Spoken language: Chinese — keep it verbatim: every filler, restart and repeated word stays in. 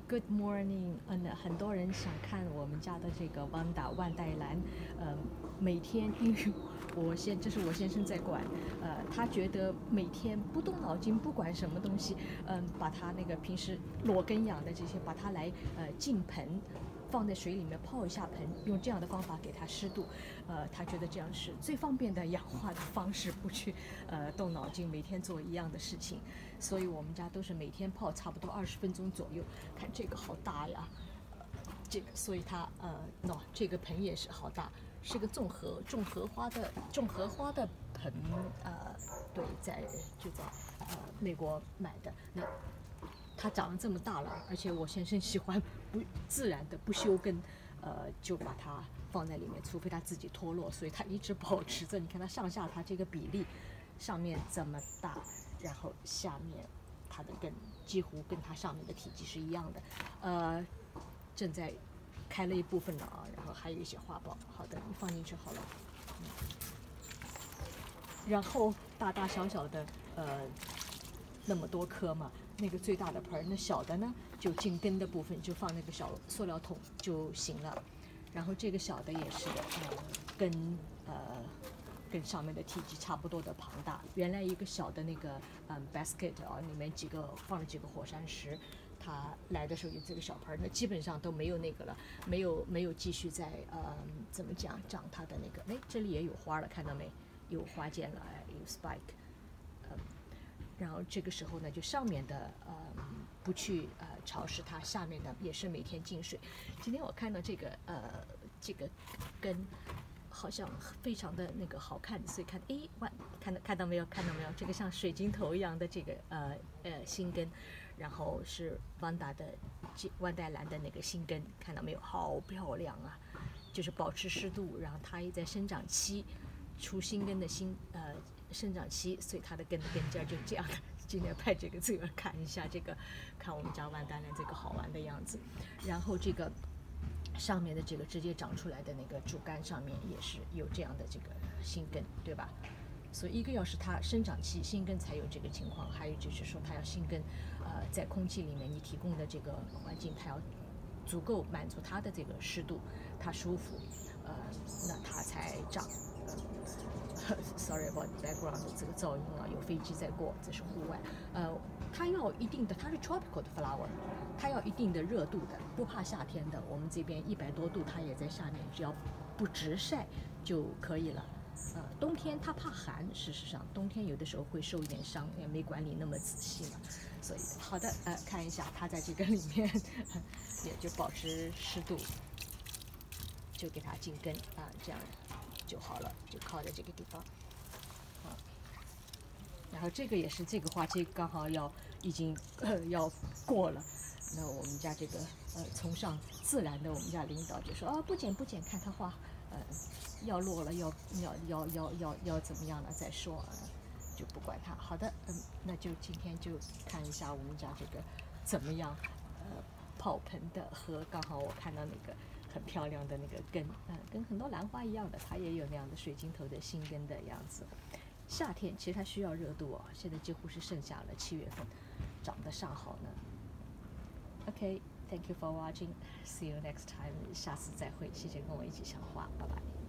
Good morning，嗯，很多人想看我们家的这个 Vanda 万代兰，呃，每天因为我先这是我先生在管，呃，他觉得每天不动脑筋，不管什么东西，嗯、呃，把它那个平时裸根养的这些，把它来呃浸盆。放在水里面泡一下盆，用这样的方法给它湿度，呃，他觉得这样是最方便的养化的方式，不去呃动脑筋，每天做一样的事情。所以我们家都是每天泡差不多二十分钟左右。看这个好大呀，呃、这个所以它呃喏、no, 这个盆也是好大，是个种荷种荷花的种荷花的盆，呃，对，在就在呃美国买的那。它长得这么大了，而且我先生喜欢不自然的不修根，呃，就把它放在里面，除非它自己脱落，所以它一直保持着。你看它上下它这个比例，上面这么大，然后下面它的根几乎跟它上面的体积是一样的，呃，正在开了一部分了啊，然后还有一些花苞。好的，你放进去好了。嗯、然后大大小小的呃那么多颗嘛。那个最大的盆，那小的呢，就茎根的部分就放那个小塑料桶就行了。然后这个小的也是的，呃，跟呃跟上面的体积差不多的庞大。原来一个小的那个嗯 basket 啊，里面几个放了几个火山石，它来的时候有这个小盆，那基本上都没有那个了，没有没有继续在呃怎么讲长它的那个。哎，这里也有花了，看到没？有花尖了，哎，有 spike。然后这个时候呢，就上面的呃不去呃潮湿它，下面的也是每天进水。今天我看到这个呃这个根好像非常的那个好看，所以看诶，哇，看到看到没有？看到没有？这个像水晶头一样的这个呃呃新根，然后是 Vanda 的万代兰的那个新根，看到没有？好漂亮啊！就是保持湿度，然后它也在生长期。出新根的新呃生长期，所以它的根根尖就这样的。今天拍这个这个看一下这个，看我们家万代兰这个好玩的样子。然后这个上面的这个直接长出来的那个主干上面也是有这样的这个新根，对吧？所以一个要是它生长期新根才有这个情况，还有就是说它要新根，呃，在空气里面你提供的这个环境，它要足够满足它的这个湿度，它舒服，呃，那它才长。Sorry about background 这个噪音啊，有飞机在过，这是户外。呃，它要一定的，它是 tropical 的 flower， 它要一定的热度的，不怕夏天的。我们这边一百多度，它也在下面，只要不直晒就可以了。呃，冬天它怕寒，事实上冬天有的时候会受一点伤，也没管理那么仔细嘛。所以好的，呃，看一下它在这个里面也就保持湿度，就给它进根啊、呃，这样就好了，就靠在这个地方。啊，然后这个也是这个花期刚好要已经呃要过了，那我们家这个呃崇尚自然的我们家领导就说啊不剪不剪，看它花呃要落了要要要要要要怎么样了再说啊，就不管它。好的，嗯，那就今天就看一下我们家这个怎么样呃泡盆的和刚好我看到那个很漂亮的那个根，嗯、呃，跟很多兰花一样的，它也有那样的水晶头的新根的样子。夏天其实它需要热度哦，现在几乎是盛夏了，七月份长得上好呢。OK，thank you for watching，see you next time，下次再会，谢谢跟我一起赏花，拜拜。